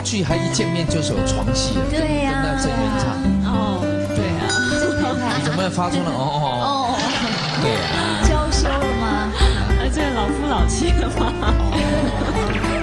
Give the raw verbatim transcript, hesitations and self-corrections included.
剧还一见面就是有床戏了， 对呀， 跟那郑元畅。 哦，对啊， 你怎么发出了哦哦哦？对啊， 娇羞了吗？ 啊，这老夫老妻了吗？